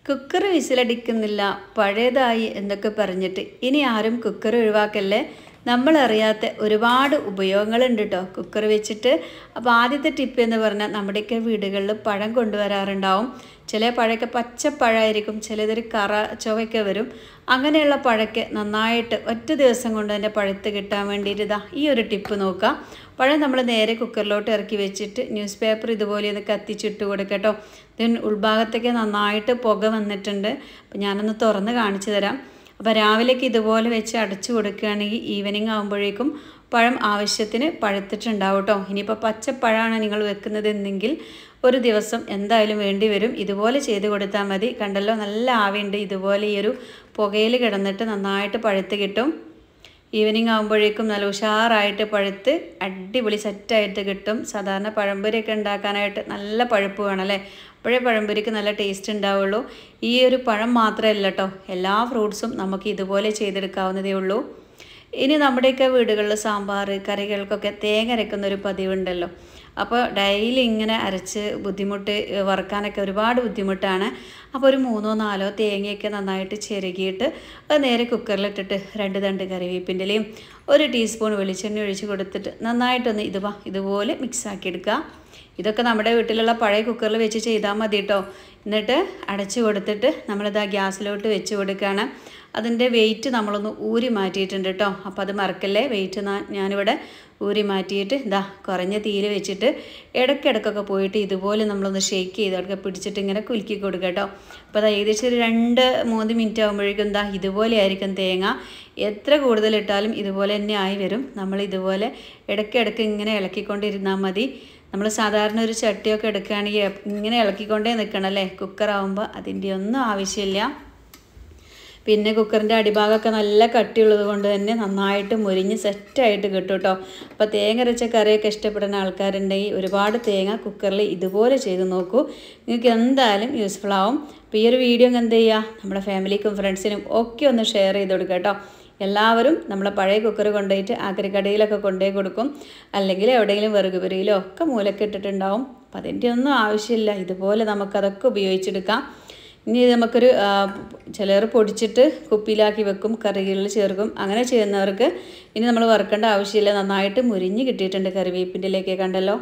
Cooker വിസിലടിക്കുന്നില്ല പഴയതായി എന്നൊക്കെ പറഞ്ഞിട്ട് ഇനി ആരും കുക്കർ ഒഴിവാക്കല്ലേ. നമ്മളറിയാത്ത ഒരുപാട് ഉപയോഗങ്ങളുണ്ട് കേട്ടോ കുക്കർ വെച്ചിട്ട്. അപ്പോൾ ആദ്യത്തെ ടിപ്പ് എന്ന് പറഞ്ഞാൽ നമ്മുടെയൊക്കെ വീടുകളിൽ പഴം കൊണ്ടുവരാറുണ്ടാവും. ചില പഴമൊക്കെ പച്ചപ്പഴമായിരിക്കും, ചിലതൊരു കറ ചുവയൊക്കെ വരും. അങ്ങനെയുള്ള പഴമൊക്കെ നന്നായിട്ട് ഒറ്റ ദിവസം കൊണ്ട് തന്നെ പഴുത്ത് കിട്ടാൻ വേണ്ടിയിട്ട് ഇതാ ഈ ഒരു ടിപ്പ് നോക്കാം. പഴം നമ്മൾ നേരെ കുക്കറിലോട്ട് ഇറക്കി വെച്ചിട്ട് ന്യൂസ് പേപ്പർ ഇതുപോലെ ഒന്ന് കത്തിച്ചിട്ട് കൊടുക്കട്ടോ. ഇതിന് ഉൾഭാഗത്തൊക്കെ നന്നായിട്ട് പുക വന്നിട്ടുണ്ട്. അപ്പോൾ ഞാനൊന്ന് തുറന്ന് കാണിച്ചു തരാം. അപ്പോൾ രാവിലേക്ക് ഇതുപോലെ വെച്ച് അടച്ചു കൊടുക്കുകയാണെങ്കിൽ ഈവനിങ് ആകുമ്പോഴേക്കും പഴം ആവശ്യത്തിന് പഴുത്തിട്ടുണ്ടാവും കേട്ടോ. ഇനിയിപ്പോൾ പച്ചപ്പഴമാണ് നിങ്ങൾ വെക്കുന്നതെന്നെങ്കിൽ ഒരു ദിവസം എന്തായാലും വേണ്ടി വരും. ഇതുപോലെ ചെയ്ത് കൊടുത്താൽ മതി. കണ്ടല്ലോ, നല്ല ആവിയുണ്ട്. ഇതുപോലെ ഈ ഒരു പുകയിൽ കിടന്നിട്ട് നന്നായിട്ട് പഴുത്ത് കിട്ടും. ഈവനിങ് ആകുമ്പോഴേക്കും നല്ല ഉഷാറായിട്ട് പഴുത്ത് അടിപൊളി സെറ്റായിട്ട് കിട്ടും. സാധാരണ പഴംപൊരിയൊക്കെ ഉണ്ടാക്കാനായിട്ട് നല്ല പഴുപ്പ് വേണമല്ലേ, അപ്പോഴേ പഴംപൊരിക്ക് നല്ല ടേസ്റ്റ് ഉണ്ടാവുള്ളൂ. ഈ ഒരു പഴം മാത്രമല്ല കേട്ടോ, എല്ലാ ഫ്രൂട്ട്സും നമുക്ക് ഇതുപോലെ ചെയ്തെടുക്കാവുന്നതേ ഉള്ളൂ. ഇനി നമ്മുടെയൊക്കെ വീടുകളിൽ സാമ്പാർ കറികൾക്കൊക്കെ തേങ്ങ അരക്കുന്നൊരു പതിവുണ്ടല്ലോ. അപ്പോൾ ഡെയിലി ഇങ്ങനെ അരച്ച് വറുക്കാനൊക്കെ ഒരുപാട് ബുദ്ധിമുട്ടാണ്. അപ്പോൾ ഒരു 3-4 തേങ്ങയൊക്കെ നന്നായിട്ട് ചിരകിയിട്ട് അത് നേരെ കുക്കറിലിട്ടിട്ട് 2 തണ്ട് കറിവേപ്പിൻ്റെ ഇലയും 1 ടീസ്പൂൺ വെളിച്ചെണ്ണ ഒഴിച്ച് കൊടുത്തിട്ട് നന്നായിട്ടൊന്ന് ഇതുപോലെ മിക്സാക്കി എടുക്കുക. ഇതൊക്കെ നമ്മുടെ വീട്ടിലുള്ള പഴയ കുക്കറിൽ വെച്ച് ചെയ്താൽ മതി കേട്ടോ. എന്നിട്ട് അടച്ച് കൊടുത്തിട്ട് നമ്മളിതാ ഗ്യാസിലോട്ട് വെച്ച് കൊടുക്കുകയാണ്. അതിൻ്റെ വെയിറ്റ് നമ്മളൊന്ന് ഊരി മാറ്റിയിട്ടുണ്ട് കേട്ടോ. അപ്പോൾ അത് മറക്കല്ലേ, വെയിറ്റ് ഞാനിവിടെ ഊരി മാറ്റിയിട്ട് ഇതാ കുറഞ്ഞ തീയിൽ വെച്ചിട്ട് ഇടയ്ക്കിടയ്ക്കൊക്കെ പോയിട്ട് ഇതുപോലെ നമ്മളൊന്ന് ഷേക്ക് ചെയ്തൊക്കെ പിടിച്ചിട്ട് ഇങ്ങനെ കുലുക്കി കൊടുക്കുക കേട്ടോ. അപ്പോൾ അത് ഏകദേശം ഒരു 2-3 മിനിറ്റ് ആകുമ്പോഴേക്കും എന്താ ഇതുപോലെ ആയിരിക്കും തേങ്ങ. എത്ര കൂടുതലിട്ടാലും ഇതുപോലെ തന്നെ ആയി വരും. നമ്മൾ ഇതുപോലെ ഇടയ്ക്കിടയ്ക്ക് ഇങ്ങനെ ഇളക്കിക്കൊണ്ടിരുന്നാൽ മതി. നമ്മൾ സാധാരണ ഒരു ചട്ടിയൊക്കെ എടുക്കുകയാണെങ്കിൽ ഇങ്ങനെ ഇളക്കിക്കൊണ്ടേ നിൽക്കണമല്ലേ. കുക്കറാവുമ്പോൾ അതിൻ്റെ ഒന്നും ആവശ്യമില്ല. പിന്നെ കുക്കറിൻ്റെ അടിഭാഗമൊക്കെ നല്ല കട്ടിയുള്ളത് കൊണ്ട് തന്നെ നന്നായിട്ട് മുരിഞ്ഞ് സെറ്റായിട്ട് കിട്ടും കേട്ടോ. അപ്പോൾ തേങ്ങ അരച്ച കറിയൊക്കെ ഇഷ്ടപ്പെടുന്ന ആൾക്കാരുണ്ടെങ്കിൽ ഒരുപാട് തേങ്ങ കുക്കറിൽ ഇതുപോലെ ചെയ്ത് നോക്കൂ. നിങ്ങൾക്ക് എന്തായാലും യൂസ്ഫുൾ ആവും. അപ്പോൾ ഈ ഒരു വീഡിയോ എന്ത് ചെയ്യുക, നമ്മുടെ ഫാമിലിക്കും ഫ്രണ്ട്സിനും ഒക്കെ ഒന്ന് ഷെയർ ചെയ്ത് കൊടുക്കുക കേട്ടോ. എല്ലാവരും നമ്മളെ പഴയ കുക്കർ കൊണ്ടുപോയിട്ട് ആക്രിക്കടയിലൊക്കെ കൊണ്ടുപോയി കൊടുക്കും, അല്ലെങ്കിൽ എവിടെയെങ്കിലും വെറുകുപുരയിലോ ഒക്കെ മൂലൊക്കെ ഇട്ടിട്ടുണ്ടാവും. അപ്പം അതിൻ്റെ ഒന്നും ആവശ്യമില്ല. ഇതുപോലെ നമുക്കതൊക്കെ ഉപയോഗിച്ചെടുക്കാം. ഇനി നമുക്കൊരു ചിലർ പൊടിച്ചിട്ട് കുപ്പിയിലാക്കി വെക്കും, കറികളിൽ ചേർക്കും. അങ്ങനെ ചെയ്യുന്നവർക്ക് ഇനി നമ്മൾ വറുക്കേണ്ട ആവശ്യമില്ല. നന്നായിട്ട് മുരിഞ്ഞ് കിട്ടിയിട്ടുണ്ട് കറിവേപ്പിൻ്റെ ഇലയൊക്കെ കണ്ടല്ലോ.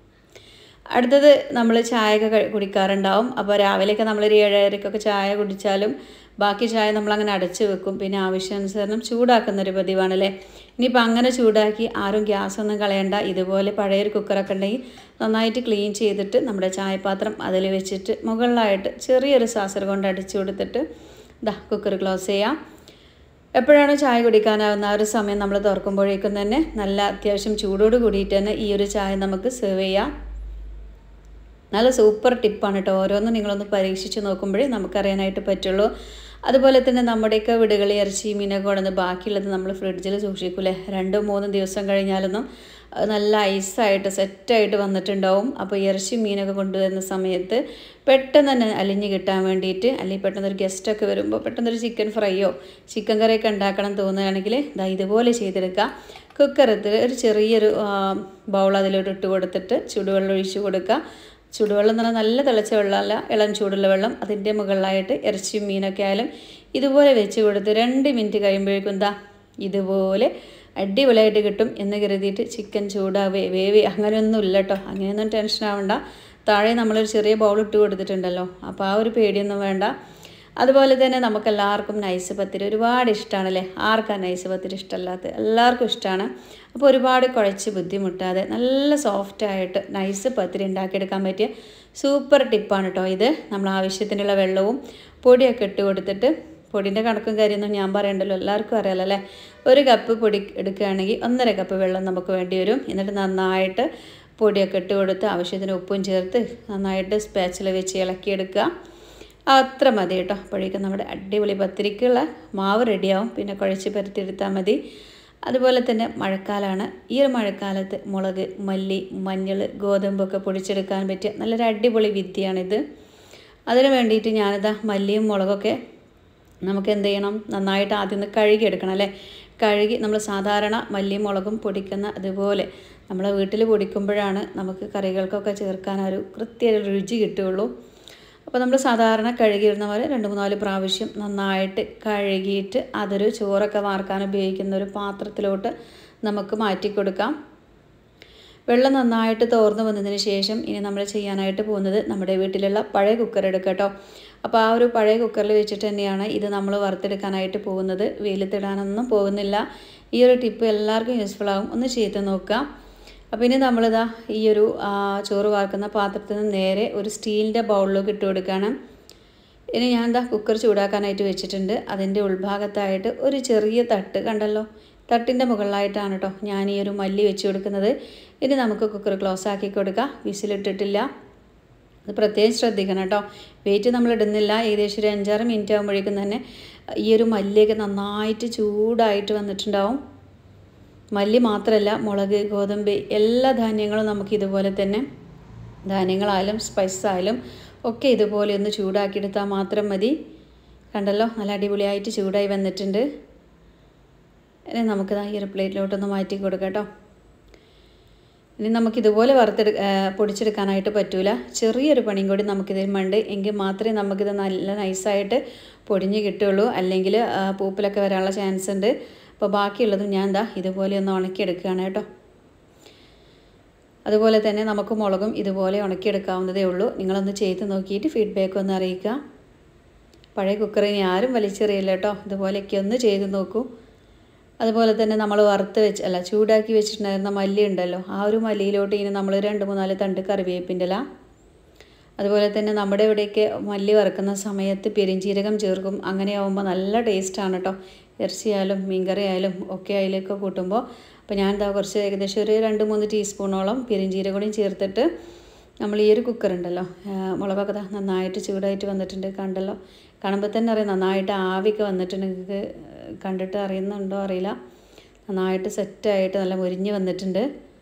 അടുത്തത് നമ്മൾ ചായയൊക്കെ കുടിക്കാറുണ്ടാവും. അപ്പോൾ രാവിലെയൊക്കെ നമ്മളൊരു 7:30 ചായ കുടിച്ചാലും ബാക്കി ചായ നമ്മളങ്ങനെ അടച്ച് വെക്കും. പിന്നെ ആവശ്യാനുസരണം ചൂടാക്കുന്നൊരു പതിവാണല്ലേ. ഇനിയിപ്പോൾ അങ്ങനെ ചൂടാക്കി ആരും ഗ്യാസൊന്നും കളയണ്ട. ഇതുപോലെ പഴയൊരു കുക്കറൊക്കെ ഉണ്ടെങ്കിൽ നന്നായിട്ട് ക്ലീൻ ചെയ്തിട്ട് നമ്മുടെ ചായപാത്രം അതിൽ വെച്ചിട്ട് മുകളിലായിട്ട് ചെറിയൊരു സാസർ കൊണ്ട് അടിച്ചു കൊടുത്തിട്ട് കുക്കർ ക്ലോസ് ചെയ്യാം. എപ്പോഴാണ് ചായ കുടിക്കാനാവുന്ന ആ ഒരു സമയം നമ്മൾ തുറക്കുമ്പോഴേക്കും തന്നെ നല്ല അത്യാവശ്യം ചൂടോട് കൂടിയിട്ട് തന്നെ ഈ ഒരു ചായ നമുക്ക് സെർവ് ചെയ്യാം. നല്ല സൂപ്പർ ടിപ്പാണ് കേട്ടോ. ഓരോന്നും നിങ്ങളൊന്ന് പരീക്ഷിച്ച് നോക്കുമ്പോഴേ നമുക്കറിയാനായിട്ട് പറ്റുള്ളൂ. അതുപോലെ തന്നെ നമ്മുടെയൊക്കെ വീടുകളിൽ ഇറച്ചി മീനൊക്കെ കൊണ്ടുവന്ന് ബാക്കിയുള്ളത് നമ്മൾ ഫ്രിഡ്ജിൽ സൂക്ഷിക്കൂലേ. 2-3 ദിവസം കഴിഞ്ഞാലൊന്നും നല്ല ഐസായിട്ട് സെറ്റായിട്ട് വന്നിട്ടുണ്ടാവും. അപ്പോൾ ഇറച്ചി മീനൊക്കെ കൊണ്ടുവരുന്ന സമയത്ത് പെട്ടെന്ന് തന്നെ അലിഞ്ഞ് കിട്ടാൻ വേണ്ടിയിട്ട്, അല്ലെങ്കിൽ പെട്ടെന്നൊരു ഗസ്റ്റൊക്കെ വരുമ്പോൾ പെട്ടെന്നൊരു ചിക്കൻ ഫ്രൈയോ ചിക്കൻ കറിയൊക്കെ ഉണ്ടാക്കണം തോന്നുകയാണെങ്കിൽ ഇതുപോലെ ചെയ്തെടുക്കുക. കുക്കറത്തിൽ ഒരു ചെറിയൊരു ബൗൾ അതിലോട്ട് ഇട്ട് കൊടുത്തിട്ട് ചൂടുവെള്ളം ഒഴിച്ച് കൊടുക്കുക. ചൂടുവെള്ളം എന്ന് പറഞ്ഞാൽ നല്ല തിളച്ച വെള്ളമല്ല, ഇളം ചൂടുള്ള വെള്ളം. അതിൻ്റെ മുകളിലായിട്ട് ഇറച്ചിയും മീനൊക്കെ ആയാലും ഇതുപോലെ വെച്ച് കൊടുത്ത് 2 മിനിറ്റ് കഴിയുമ്പോഴേക്കും ഇതുപോലെ അടിപൊളിയായിട്ട് കിട്ടും. എന്ന് കരുതിയിട്ട് ചിക്കൻ വേവി അങ്ങനെയൊന്നും ഇല്ല കേട്ടോ. അങ്ങനെയൊന്നും ടെൻഷൻ ആവണ്ട. താഴെ നമ്മളൊരു ചെറിയ ബൗൾ ഇട്ട് കൊടുത്തിട്ടുണ്ടല്ലോ, അപ്പോൾ ആ ഒരു പേടിയൊന്നും വേണ്ട. അതുപോലെ തന്നെ നമുക്കെല്ലാവർക്കും നൈസ് പത്തിരി ഒരുപാട് ഇഷ്ടമാണല്ലേ. ആർക്കാണ് നൈസ് പത്തിരി ഇഷ്ടമല്ലാത്തത്? എല്ലാവർക്കും ഇഷ്ടമാണ്. അപ്പോൾ ഒരുപാട് കുഴച്ച് ബുദ്ധിമുട്ടാതെ നല്ല സോഫ്റ്റായിട്ട് നൈസ് പത്തിരി ഉണ്ടാക്കിയെടുക്കാൻ പറ്റിയ സൂപ്പർ ടിപ്പാണ് കേട്ടോ ഇത്. നമ്മൾ ആവശ്യത്തിനുള്ള വെള്ളവും പൊടിയൊക്കെ ഇട്ട് കൊടുത്തിട്ട്, പൊടിൻ്റെ കണക്കും കാര്യമൊന്നും ഞാൻ പറയണ്ടല്ലോ, എല്ലാവർക്കും അറിയാമല്ലോ അല്ലേ. 1 കപ്പ് പൊടി എടുക്കുകയാണെങ്കിൽ 1.5 കപ്പ് വെള്ളം നമുക്ക് വേണ്ടി വരും. എന്നിട്ട് നന്നായിട്ട് പൊടിയൊക്കെ ഇട്ട് കൊടുത്ത് ആവശ്യത്തിന് ഉപ്പും ചേർത്ത് നന്നായിട്ട് സ്പാച്ചിൽ വെച്ച് ഇളക്കിയെടുക്കുക. അത്ര മതി കേട്ടോ. അപ്പോഴേക്കും നമ്മുടെ അടിപൊളി പത്തിരിക്കുള്ള മാവ് റെഡിയാവും. പിന്നെ കുഴച്ച് പരത്തിയെടുത്താൽ മതി. അതുപോലെ തന്നെ മഴക്കാലമാണ്. ഈ ഒരു മഴക്കാലത്ത് മുളക്, മല്ലി, മഞ്ഞൾ, ഗോതമ്പൊക്കെ പൊടിച്ചെടുക്കാൻ പറ്റിയ നല്ലൊരു അടിപൊളി വിദ്യയാണിത്. അതിന് വേണ്ടിയിട്ട് ഞാനിതാ മല്ലിയും മുളകൊക്കെ നമുക്ക് എന്ത് ചെയ്യണം, നന്നായിട്ട് ആദ്യം ഒന്ന് കഴുകിയെടുക്കണം അല്ലേ. കഴുകി നമ്മൾ സാധാരണ മല്ലിയും മുളകും പൊടിക്കുന്ന അതുപോലെ നമ്മളെ വീട്ടിൽ പൊടിക്കുമ്പോഴാണ് നമുക്ക് കറികൾക്കൊക്കെ ചേർക്കാൻ ഒരു കൃത്യ രുചി കിട്ടുകയുള്ളൂ. അപ്പോൾ നമ്മൾ സാധാരണ കഴുകിയിരുന്ന പോലെ 2-3 പ്രാവശ്യം നന്നായിട്ട് കഴുകിയിട്ട് അതൊരു ചോറൊക്കെ വാർക്കാൻ ഉപയോഗിക്കുന്ന ഒരു പാത്രത്തിലോട്ട് നമുക്ക് മാറ്റി കൊടുക്കാം. വെള്ളം നന്നായിട്ട് തോർന്ന് വന്നതിന് ശേഷം ഇനി നമ്മൾ ചെയ്യാനായിട്ട് പോകുന്നത് നമ്മുടെ വീട്ടിലുള്ള പഴയ കുക്കർ എടുക്കുക കേട്ടോ. അപ്പോൾ ആ ഒരു പഴയ കുക്കറിൽ വെച്ചിട്ട് തന്നെയാണ് ഇത് നമ്മൾ വറുത്തെടുക്കാനായിട്ട് പോകുന്നത്. വെയിലത്തിടാനൊന്നും പോകുന്നില്ല. ഈ ഒരു ടിപ്പ് എല്ലാവർക്കും യൂസ്ഫുൾ ആകും. ഒന്ന് ചെയ്ത് നോക്കാം. അപ്പോൾ ഇനി നമ്മളിതാ ഈ ഒരു ചോറ് വാർക്കുന്ന പാത്രത്തിൽ നിന്ന് നേരെ ഒരു സ്റ്റീലിൻ്റെ ബൗളിലേക്ക് ഇട്ട് കൊടുക്കുകയാണ്. ഇനി ഞാൻ എന്താ കുക്കർ ചൂടാക്കാനായിട്ട് വെച്ചിട്ടുണ്ട്. അതിൻ്റെ ഉൾഭാഗത്തായിട്ട് ഒരു ചെറിയ തട്ട് കണ്ടല്ലോ, തട്ടിൻ്റെ മുകളിലായിട്ടാണ് കേട്ടോ ഞാൻ ഈ ഒരു മല്ലി വെച്ച് കൊടുക്കുന്നത്. ഇനി നമുക്ക് കുക്കർ ക്ലോസ് ആക്കി കൊടുക്കാം. വിസിലിട്ടിട്ടില്ല, അത് പ്രത്യേകം ശ്രദ്ധിക്കണം കേട്ടോ. വെയിറ്റ് നമ്മൾ ഇടുന്നില്ല. ഏകദേശം ഒരു 5-6 മിനിറ്റ് ആകുമ്പോഴേക്കും തന്നെ ഈ ഒരു മല്ലിയൊക്കെ നന്നായിട്ട് ചൂടായിട്ട് വന്നിട്ടുണ്ടാവും. മല്ലി മാത്രമല്ല, മുളക്, ഗോതമ്പ് എല്ലാ ധാന്യങ്ങളും നമുക്ക് ഇതുപോലെ തന്നെ, ധാന്യങ്ങളായാലും സ്പൈസസ് ആയാലും ഒക്കെ ഇതുപോലെ ഒന്ന് ചൂടാക്കിയെടുത്താൽ മാത്രം മതി. കണ്ടല്ലോ, നല്ല അടിപൊളിയായിട്ട് ചൂടായി വന്നിട്ടുണ്ട്. ഇനി നമുക്കിത് ഈ ഒരു പ്ലേറ്റിലോട്ടൊന്ന് മാറ്റി കൊടുക്കാം കേട്ടോ. ഇനി നമുക്കിതുപോലെ പൊടിച്ചെടുക്കാനായിട്ട് പറ്റൂല. ചെറിയൊരു പണിയും കൂടി നമുക്കിതിനുണ്ട്. എങ്കിൽ മാത്രമേ നമുക്കിത് നല്ല നൈസായിട്ട് പൊടിഞ്ഞ് കിട്ടുള്ളൂ. അല്ലെങ്കിൽ പൂപ്പിലൊക്കെ വരാനുള്ള ചാൻസ് ഉണ്ട്. അപ്പോൾ ബാക്കിയുള്ളതും ഞാൻ എന്താ ഇതുപോലെ ഒന്ന് ഉണക്കിയെടുക്കുകയാണ് കേട്ടോ. അതുപോലെ തന്നെ നമുക്ക് മുളകും ഇതുപോലെ ഉണക്കിയെടുക്കാവുന്നതേ ഉള്ളൂ. നിങ്ങളൊന്ന് ചെയ്ത് നോക്കിയിട്ട് ഫീഡ്ബാക്ക് ഒന്ന് അറിയിക്കുക. പഴയ കുക്കറിന് ആരും വലിച്ചെറിയില്ല കേട്ടോ. ഇതുപോലെയൊക്കെ ഒന്ന് ചെയ്ത് നോക്കൂ. അതുപോലെ തന്നെ നമ്മൾ ചൂടാക്കി വെച്ചിട്ടുണ്ടായിരുന്ന മല്ലി ഉണ്ടല്ലോ, ആ ഒരു മല്ലിയിലോട്ട് ഇനി നമ്മൾ 2-3 തണ്ട് കറിവേപ്പിൻ്റെ ഇല, അതുപോലെ തന്നെ നമ്മുടെ ഇവിടെയൊക്കെ മല്ലി വറുക്കുന്ന സമയത്ത് പെരിഞ്ചീരകം ചേർക്കും. അങ്ങനെ ആകുമ്പോൾ നല്ല ടേസ്റ്റാണ് കേട്ടോ. ഇറച്ചിയായാലും മീൻകറി ആയാലും ഒക്കെ അതിലേക്ക് കൂട്ടുമ്പോൾ. അപ്പോൾ ഞാൻ എന്താ കുറച്ച് ഏകദേശം ഒരു 2-3 ടീസ്പൂണോളം പെരിഞ്ചീരകം കൂടി ചേർത്തിട്ട് നമ്മൾ ഈ ഒരു കുക്കറുണ്ടല്ലോ, മുളകൊക്കെ നന്നായിട്ട് ചൂടായിട്ട് വന്നിട്ടുണ്ട്. കണ്ടല്ലോ, കാണുമ്പോൾ തന്നെ അറിയാം നന്നായിട്ട് ആവിയൊക്കെ വന്നിട്ടുണ്ട്. നിങ്ങൾക്ക് കണ്ടിട്ട് അറിയുന്നുണ്ടോ അറിയില്ല. നന്നായിട്ട് സെറ്റായിട്ട് നല്ല മുരിഞ്ഞ് വന്നിട്ടുണ്ട്.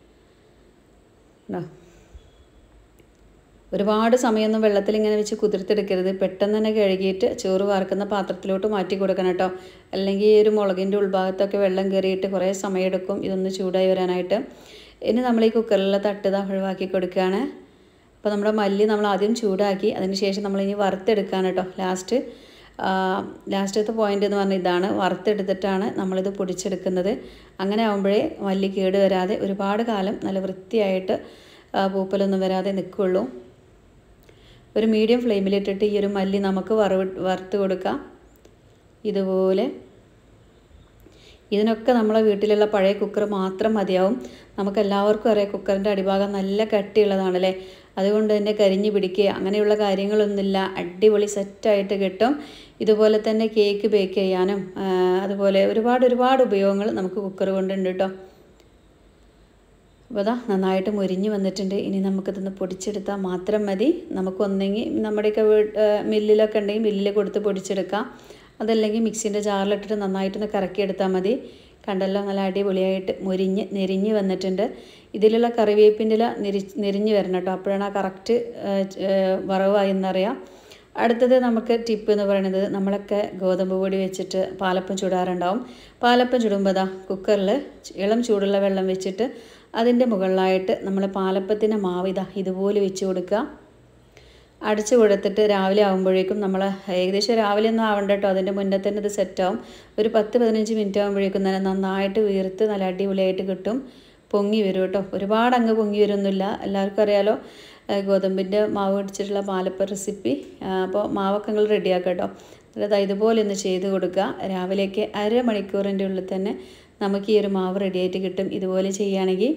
ഒരുപാട് സമയമൊന്നും വെള്ളത്തിൽ ഇങ്ങനെ വെച്ച് കുതിർത്തെടുക്കരുത്. പെട്ടെന്ന് തന്നെ കഴുകിയിട്ട് ചോറ് വാർക്കുന്ന പാത്രത്തിലോട്ട് മാറ്റി കൊടുക്കണം കേട്ടോ. അല്ലെങ്കിൽ ഈ ഒരു മുളകിൻ്റെ ഉൾഭാഗത്തൊക്കെ വെള്ളം കയറിയിട്ട് കുറേ സമയമെടുക്കും ഇതൊന്ന് ചൂടായി വരാനായിട്ട്. ഇനി നമ്മൾ ഈ കുക്കറിലുള്ള തട്ട് ഒഴിവാക്കി കൊടുക്കുകയാണ്. അപ്പോൾ നമ്മുടെ മല്ലി നമ്മൾ ആദ്യം ചൂടാക്കി, അതിന് ശേഷം നമ്മളിനി വറുത്തെടുക്കുകയാണ് കേട്ടോ. ലാസ്റ്റത്തെ പോയിൻ്റ് എന്ന് പറഞ്ഞാൽ ഇതാണ്, വറുത്തെടുത്തിട്ടാണ് നമ്മളിത് പൊടിച്ചെടുക്കുന്നത്. അങ്ങനെ ആകുമ്പോഴേ മല്ലി കേട് വരാതെ ഒരുപാട് കാലം നല്ല വൃത്തിയായിട്ട് പൂപ്പലൊന്നും വരാതെ നിൽക്കുള്ളൂ. ഒരു മീഡിയം ഫ്ലെയിമിലിട്ടിട്ട് ഈ ഒരു മല്ലി നമുക്ക് വറുത്ത് കൊടുക്കാം. ഇതുപോലെ ഇതിനൊക്കെ നമ്മളെ വീട്ടിലുള്ള പഴയ കുക്കർ മാത്രം മതിയാവും. നമുക്കെല്ലാവർക്കും അറിയാം കുക്കറിൻ്റെ അടിഭാഗം നല്ല കട്ടിയുള്ളതാണല്ലേ. അതുകൊണ്ട് തന്നെ കരിഞ്ഞ് പിടിക്കുക അങ്ങനെയുള്ള കാര്യങ്ങളൊന്നുമില്ല. അടിപൊളി സെറ്റായിട്ട് കിട്ടും. ഇതുപോലെ തന്നെ കേക്ക് ബേക്ക് ചെയ്യാനും അതുപോലെ ഒരുപാട് ഉപയോഗങ്ങൾ നമുക്ക് കുക്കർ കൊണ്ടുണ്ട് കേട്ടോ. അപ്പോൾ അതാ നന്നായിട്ട് മുരിഞ്ഞ് വന്നിട്ടുണ്ട്. ഇനി നമുക്കിതൊന്ന് പൊടിച്ചെടുത്താൽ മാത്രം മതി. നമുക്കൊന്നെങ്കിൽ നമ്മുടെയൊക്കെ മില്ലിലൊക്കെ ഉണ്ടെങ്കിൽ മില്ലിൽ കൊടുത്ത് പൊടിച്ചെടുക്കാം. അതല്ലെങ്കിൽ മിക്സിൻ്റെ ജാറിലിട്ടിട്ട് നന്നായിട്ടൊന്ന് കറക്കിയെടുത്താൽ മതി. കണ്ടല്ലോ, നല്ല അടിപൊളിയായിട്ട് നെരിഞ്ഞ് വന്നിട്ടുണ്ട്. ഇതിലുള്ള കറിവേപ്പിൻ്റെ ഇല നെരിഞ്ഞ് വരണം കേട്ടോ. അപ്പോഴാണ് ആ കറക്റ്റ് വറവായി എന്നറിയാം. അടുത്തത് നമുക്ക് ടിപ്പ് എന്ന് പറയുന്നത്, നമ്മളൊക്കെ ഗോതമ്പ് പൊടി വെച്ചിട്ട് പാലപ്പം ചുടാറുണ്ടാവും. പാലപ്പം ചുടുമ്പോൾ കുക്കറിൽ ഇളം ചൂടുള്ള വെള്ളം വെച്ചിട്ട് അതിൻ്റെ മുകളിലായിട്ട് നമ്മൾ പാലപ്പത്തിൻ്റെ മാവ് ഇതുപോലെ വെച്ച് കൊടുക്കുക. അടച്ചു കൊടുത്തിട്ട് രാവിലെ ആകുമ്പോഴേക്കും നമ്മൾ ഏകദേശം രാവിലെ ഒന്നും ആവണ്ട കേട്ടോ, അതിൻ്റെ മുന്നേ തന്നെ ഇത് സെറ്റാവും. ഒരു 10-15 മിനിറ്റ് ആകുമ്പോഴേക്കും തന്നെ നന്നായിട്ട് വീർത്ത് നല്ല അടിപൊളിയായിട്ട് കിട്ടും. പൊങ്ങി വരും കേട്ടോ. ഒരുപാട് അങ്ങ് പൊങ്ങി വരുമൊന്നുമില്ല. എല്ലാവർക്കും അറിയാലോ ഗോതമ്പിൻ്റെ മാവ് അടിച്ചിട്ടുള്ള പാലപ്പം റെസിപ്പി. അപ്പോൾ മാവൊക്കെ നിങ്ങൾ റെഡിയാക്കുക കേട്ടോ. അതായത് ഇതുപോലെ ഒന്ന് ചെയ്ത് കൊടുക്കുക. രാവിലേക്ക് അരമണിക്കൂറിൻ്റെ ഉള്ളിൽ തന്നെ നമുക്ക് ഈ ഒരു മാവ് റെഡിയായിട്ട് കിട്ടും. ഇതുപോലെ ചെയ്യുകയാണെങ്കിൽ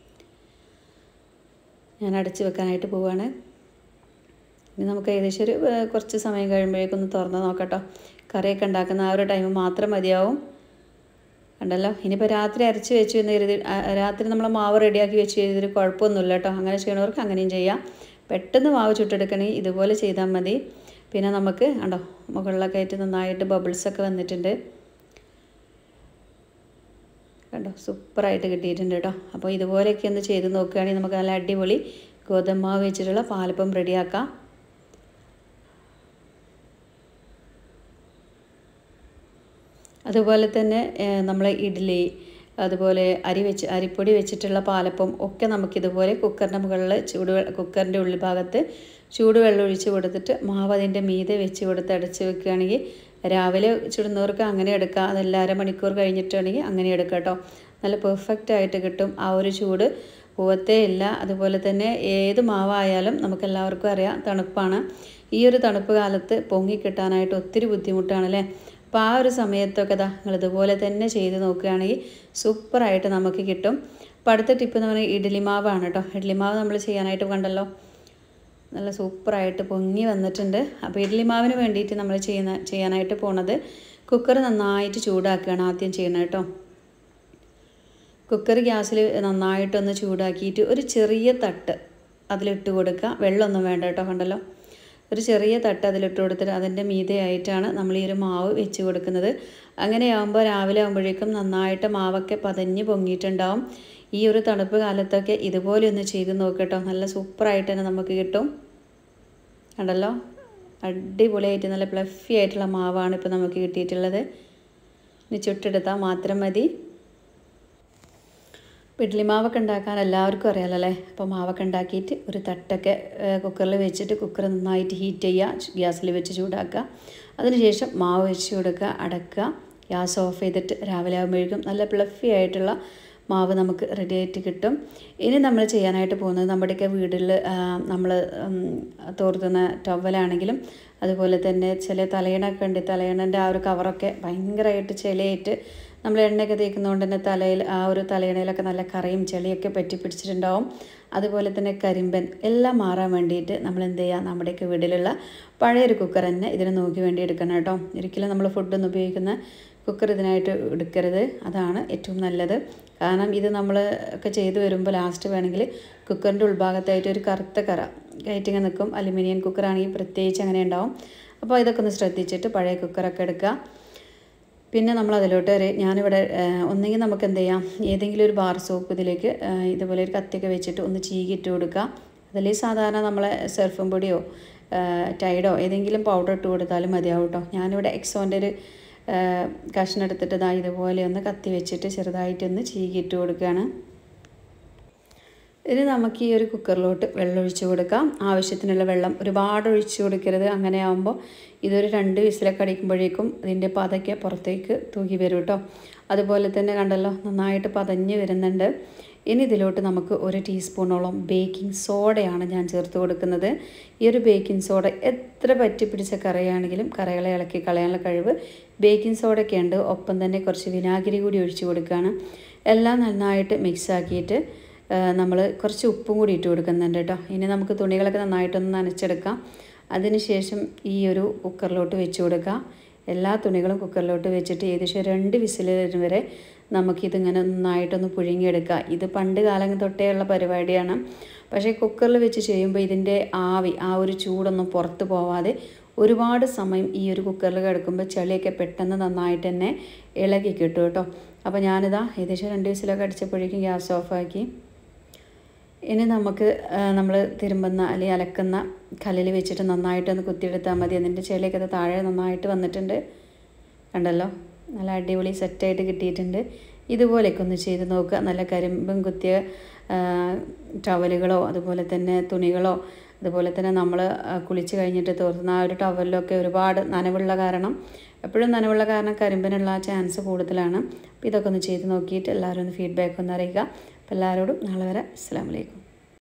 ഞാൻ അടച്ച് വെക്കാനായിട്ട് പോവുകയാണ്. ഇനി നമുക്ക് ഏകദേശം ഒരു കുറച്ച് സമയം കഴിയുമ്പോഴേക്കൊന്ന് തുറന്ന് നോക്കട്ടോ. കറിയൊക്കെ ഉണ്ടാക്കുന്ന ആ ഒരു ടൈം മാത്രം മതിയാവും. കണ്ടല്ലോ, ഇനിയിപ്പോൾ രാത്രി അരച്ച് വെച്ച് എന്ന് കരുതി രാത്രി നമ്മൾ മാവ് റെഡിയാക്കി വെച്ച് ചെയ്തൊരു കുഴപ്പമൊന്നുമില്ല കേട്ടോ. അങ്ങനെ ചെയ്യണവർക്ക് അങ്ങനെയും ചെയ്യാം. പെട്ടെന്ന് മാവ് ചുട്ടെടുക്കണമെങ്കിൽ ഇതുപോലെ ചെയ്താൽ മതി. പിന്നെ നമുക്ക് കണ്ടോ മുകളിലൊക്കെ ആയിട്ട് നന്നായിട്ട് ബബിൾസൊക്കെ വന്നിട്ടുണ്ട്. കണ്ടോ, സൂപ്പറായിട്ട് കിട്ടിയിട്ടുണ്ട് കേട്ടോ. അപ്പോൾ ഇതുപോലെയൊക്കെ ഒന്ന് ചെയ്ത് നോക്കുകയാണെങ്കിൽ നമുക്ക് നല്ല അടിപൊളി ഗോതമ്പ് മാവ് വെച്ചിട്ടുള്ള പാലപ്പം റെഡിയാക്കാം. അതുപോലെ തന്നെ നമ്മൾ ഇഡ്ഡലി, അതുപോലെ അരിപ്പൊടി വെച്ചിട്ടുള്ള പാലപ്പം ഒക്കെ നമുക്കിതുപോലെ കുക്കറിൻ്റെ മുകളിൽ കുക്കറിൻ്റെ ഉൾഭാഗത്ത് ചൂടുവെള്ളം ഒഴിച്ച് കൊടുത്തിട്ട് മാവ് അതിൻ്റെ മീതെ വെച്ച് കൊടുത്ത് അടച്ച് വെക്കുകയാണെങ്കിൽ രാവിലെ ചുടുന്നവർക്ക് അങ്ങനെ എടുക്കാം, അതല്ല അരമണിക്കൂർ കഴിഞ്ഞിട്ടാണെങ്കിൽ അങ്ങനെ എടുക്കാം കേട്ടോ. നല്ല പെർഫെക്റ്റ് ആയിട്ട് കിട്ടും. ആ ഒരു ചൂട് പോവത്തേ ഇല്ല. അതുപോലെ തന്നെ ഏത് മാവായാലും നമുക്കെല്ലാവർക്കും അറിയാം തണുപ്പാണ്. ഈ ഒരു തണുപ്പ് കാലത്ത് പൊങ്ങി കിട്ടാനായിട്ട് ഒത്തിരി ബുദ്ധിമുട്ടാണല്ലേ. അപ്പോൾ ആ ഒരു സമയത്തൊക്കെ നിങ്ങൾ ഇതുപോലെ തന്നെ ചെയ്ത് നോക്കുകയാണെങ്കിൽ സൂപ്പറായിട്ട് നമുക്ക് കിട്ടും. അപ്പോൾ അടുത്ത ടിപ്പ് എന്ന് പറഞ്ഞാൽ ഇഡ്ഡലി മാവാണ് കേട്ടോ. ഇഡ്ഡലി മാവ് നമ്മൾ ചെയ്യാനായിട്ട് കണ്ടല്ലോ, നല്ല സൂപ്പറായിട്ട് പൊങ്ങി വന്നിട്ടുണ്ട്. അപ്പോൾ ഇഡ്ഡലി മാവിന് വേണ്ടിയിട്ട് നമ്മൾ ചെയ്യാനായിട്ട് പോണത് കുക്കർ നന്നായിട്ട് ചൂടാക്കുകയാണ് ആദ്യം ചെയ്യണം കേട്ടോ. കുക്കർ ഗ്യാസിൽ നന്നായിട്ടൊന്ന് ചൂടാക്കിയിട്ട് ഒരു ചെറിയ തട്ട് അതിലിട്ട് കൊടുക്കുക. വെള്ളമൊന്നും വേണ്ട കേട്ടോ. കണ്ടല്ലോ, ഒരു ചെറിയ തട്ട് അതിലിട്ട് കൊടുത്തിട്ട് അതിൻ്റെ മീതെയായിട്ടാണ് നമ്മൾ ഈ ഒരു മാവ് വെച്ച് കൊടുക്കുന്നത്. അങ്ങനെയാകുമ്പോൾ രാവിലെ ആകുമ്പോഴേക്കും നന്നായിട്ട് മാവൊക്കെ പതഞ്ഞ് പൊങ്ങിയിട്ടുണ്ടാവും. ഈ ഒരു തണുപ്പ് കാലത്തൊക്കെ ഇതുപോലെ ഒന്ന് ചെയ്ത് നോക്കട്ടോ, നല്ല സൂപ്പറായിട്ട് തന്നെ നമുക്ക് കിട്ടും. കണ്ടല്ലോ, അടിപൊളിയായിട്ട് നല്ല ഫ്ലഫി ആയിട്ടുള്ള മാവാണ് ഇപ്പോൾ നമുക്ക് കിട്ടിയിട്ടുള്ളത്. ഇനി ചുട്ടെടുത്താൽ മാത്രം മതി. ഇഡ്ഡലി മാവൊക്കെ ഉണ്ടാക്കാൻ എല്ലാവർക്കും അറിയാമല്ലോ അല്ലേ. അപ്പോൾ മാവൊക്കെ ഉണ്ടാക്കിയിട്ട് ഒരു തട്ടൊക്കെ കുക്കറിൽ വെച്ചിട്ട് കുക്കർ നന്നായിട്ട് ഹീറ്റ് ചെയ്യുക, ഗ്യാസിൽ വെച്ച് ചൂടാക്കുക. അതിനുശേഷം മാവ് വെച്ച് കൊടുക്കുക, അടക്കുക, ഗ്യാസ് ഓഫ് ചെയ്തിട്ട് രാവിലെ ആകുമ്പോഴേക്കും നല്ല ഫ്ലഫി ആയിട്ടുള്ള മാവ് നമുക്ക് റെഡി ആയിട്ട് കിട്ടും. ഇനി നമ്മൾ ചെയ്യാനായിട്ട് പോകുന്നത് നമ്മുടെയൊക്കെ വീട്ടിൽ നമ്മൾ തോർത്തുന്ന ടവലാണെങ്കിലും അതുപോലെ തന്നെ ചില തലയിണൊക്കെ ഉണ്ട്. തലയിണൻ്റെ ആ ഒരു കവറൊക്കെ ഭയങ്കരമായിട്ട് ചിലയായിട്ട് നമ്മൾ എണ്ണയൊക്കെ തേക്കുന്നതുകൊണ്ട് തന്നെ തലയിൽ ആ ഒരു തലയിണയിലൊക്കെ നല്ല കറയും ചെളിയൊക്കെ പറ്റി പിടിച്ചിട്ടുണ്ടാവും. അതുപോലെ തന്നെ കരിമ്പൻ എല്ലാം മാറാൻ വേണ്ടിയിട്ട് നമ്മൾ എന്ത് ചെയ്യുക, നമ്മുടെയൊക്കെ വീട്ടിലുള്ള പഴയൊരു കുക്കർ തന്നെ ഇതിന് നോക്കി വേണ്ടി എടുക്കണം കേട്ടോ. ഒരിക്കലും നമ്മൾ ഫുഡൊന്നും ഉപയോഗിക്കുന്ന കുക്കർ ഇതിനായിട്ട് എടുക്കരുത്, അതാണ് ഏറ്റവും നല്ലത്. കാരണം ഇത് നമ്മൾ ഒക്കെ ചെയ്ത് വരുമ്പോൾ ലാസ്റ്റ് വേണമെങ്കിൽ കുക്കറിൻ്റെ ഉൾഭാഗത്തായിട്ട് ഒരു കറുത്ത കറ കയറ്റിങ്ങനെ നിൽക്കും. അലുമിനിയം കുക്കറാണെങ്കിൽ പ്രത്യേകിച്ച് അങ്ങനെ ഉണ്ടാവും. അപ്പോൾ ഇതൊക്കെ ഒന്ന് ശ്രദ്ധിച്ചിട്ട് പഴയ കുക്കറൊക്കെ എടുക്കുക. പിന്നെ നമ്മൾ അതിലോട്ട് ഞാനിവിടെ ഒന്നെങ്കിൽ നമുക്ക് എന്ത് ചെയ്യാം, ഏതെങ്കിലും ഒരു ബാർ സോപ്പ് ഇതിലേക്ക് ഇതുപോലെ ഒരു കത്തിയൊക്കെ വെച്ചിട്ട് ഒന്ന് ചീകിയിട്ട് കൊടുക്കുക. അതിൽ സാധാരണ നമ്മളെ സർഫും പൊടിയോ ടൈഡോ ഏതെങ്കിലും പൗഡർ ഇട്ട് കൊടുത്താലും മതിയാവും കേട്ടോ. ഞാനിവിടെ എക്സോൻ്റെ ഒരു കഷ്ണം എടുത്തിട്ട് ഇതുപോലെ ഒന്ന് കത്തി വെച്ചിട്ട് ചെറുതായിട്ടൊന്ന് ചീകിയിട്ട് കൊടുക്കുകയാണ്. ഇനി നമുക്ക് ഈ ഒരു കുക്കറിലോട്ട് വെള്ളം ഒഴിച്ച് കൊടുക്കാം. ആവശ്യത്തിനുള്ള വെള്ളം ഒരുപാട് ഒഴിച്ച് കൊടുക്കരുത്. അങ്ങനെ ആകുമ്പോൾ ഇതൊരു 2 വിസിലൊക്കെ അടിക്കുമ്പോഴേക്കും ഇതിൻ്റെ പതയ്ക്ക് പുറത്തേക്ക് തൂക്കി വരും കേട്ടോ. അതുപോലെ തന്നെ കണ്ടല്ലോ, നന്നായിട്ട് പതഞ്ഞ് വരുന്നുണ്ട്. ഇനി ഇതിലോട്ട് നമുക്ക് 1 ടീസ്പൂണോളം ബേക്കിംഗ് സോഡയാണ് ഞാൻ ചേർത്ത് കൊടുക്കുന്നത്. ഈ ഒരു ബേക്കിംഗ് സോഡ എത്ര പറ്റി പിടിച്ച കറിയാണെങ്കിലും കറികളെ ഇളക്കി കളയാനുള്ള കഴിവ് ബേക്കിംഗ് സോഡയൊക്കെ ഉണ്ട്. ഒപ്പം തന്നെ കുറച്ച് വിനാഗിരി കൂടി ഒഴിച്ച് കൊടുക്കുകയാണ്. എല്ലാം നന്നായിട്ട് മിക്സാക്കിയിട്ട് നമ്മൾ കുറച്ച് ഉപ്പും കൂടി ഇട്ട് കൊടുക്കുന്നുണ്ട് കേട്ടോ. ഇനി നമുക്ക് തുണികളൊക്കെ നന്നായിട്ടൊന്ന് നനച്ചെടുക്കാം. അതിനുശേഷം ഈ ഒരു കുക്കറിലോട്ട് വെച്ച് കൊടുക്കാം. എല്ലാ തുണികളും കുക്കറിലോട്ട് വെച്ചിട്ട് ഏകദേശം 2 വിസിൽ വരെ നമുക്കിതിങ്ങനെ നന്നായിട്ടൊന്ന് പുഴുങ്ങിയെടുക്കുക. ഇത് പണ്ട് കാലം തൊട്ടേ ഉള്ള പരിപാടിയാണ്. പക്ഷേ കുക്കറിൽ വെച്ച് ചെയ്യുമ്പോൾ ഇതിൻ്റെ ആവി ആ ഒരു ചൂടൊന്നും പുറത്ത് പോവാതെ ഒരുപാട് സമയം ഈ ഒരു കുക്കറിൽ കിടക്കുമ്പോൾ ചെളിയൊക്കെ പെട്ടെന്ന് നന്നായിട്ട് തന്നെ ഇളകി കിട്ടും കേട്ടോ. അപ്പോൾ ഞാനിതാ ഏകദേശം 2 വിസിലൊക്കെ അടിച്ചപ്പോഴേക്കും ഗ്യാസ് ഓഫാക്കി. ഇനി നമുക്ക് നമ്മൾ തിരുമ്പുന്ന അല്ലെങ്കിൽ അലക്കുന്ന കല്ലിൽ വെച്ചിട്ട് നന്നായിട്ടൊന്ന് കുത്തിയെടുത്താൽ മതി. അതിൻ്റെ ചെളിയൊക്കെ താഴെ നന്നായിട്ട് വന്നിട്ടുണ്ട്. കണ്ടല്ലോ, നല്ല അടിപൊളി സെറ്റായിട്ട് കിട്ടിയിട്ടുണ്ട്. ഇതുപോലെയൊക്കെ ഒന്ന് ചെയ്ത് നോക്കുക. നല്ല കരിമ്പും കുത്തിയ ടവലുകളോ അതുപോലെ തന്നെ തുണികളോ അതുപോലെ തന്നെ നമ്മൾ കുളിച്ച് കഴിഞ്ഞിട്ട് തോർത്തുന്ന ആ ഒരു ടവലിലൊക്കെ ഒരുപാട് നനവുള്ള കാരണം, എപ്പോഴും നനവുള്ള കാരണം കരിമ്പിനുള്ള ചാൻസ് കൂടുതലാണ്. അപ്പോൾ ഇതൊക്കെ ഒന്ന് ചെയ്ത് നോക്കിയിട്ട് എല്ലാവരും ഒന്ന് ഫീഡ്ബാക്ക് ഒന്ന് അറിയിക്കുക. അപ്പോൾ എല്ലാവരോടും നാളെ വരെ അസ്സലാമു അലൈക്കും.